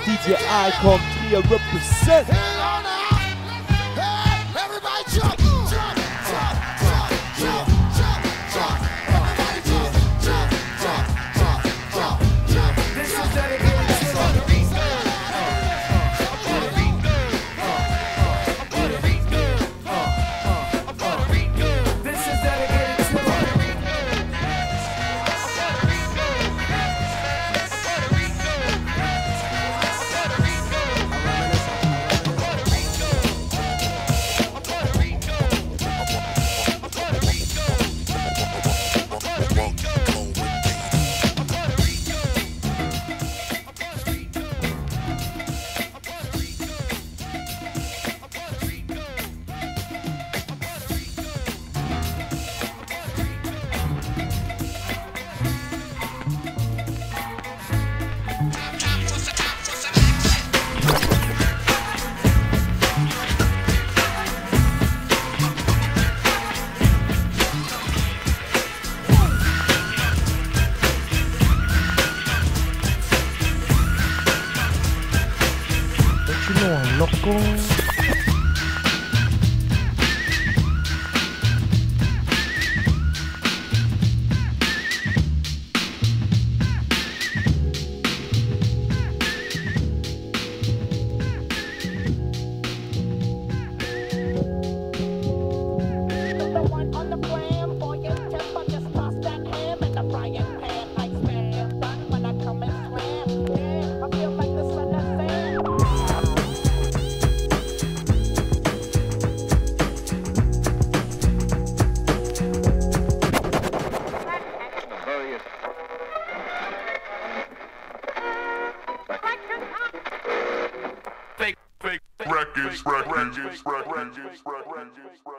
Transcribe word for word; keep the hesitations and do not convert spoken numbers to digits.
D J I K O M, here represent. Hang on now. Hey, everybody jump, jump, jump, jump, jump, jump, jump. Everybody jump, jump, jump, jump, jump, jump. This is dedicated to the beat. This is dedicated to the Loco. Fake, fake, records, records, records, records, records.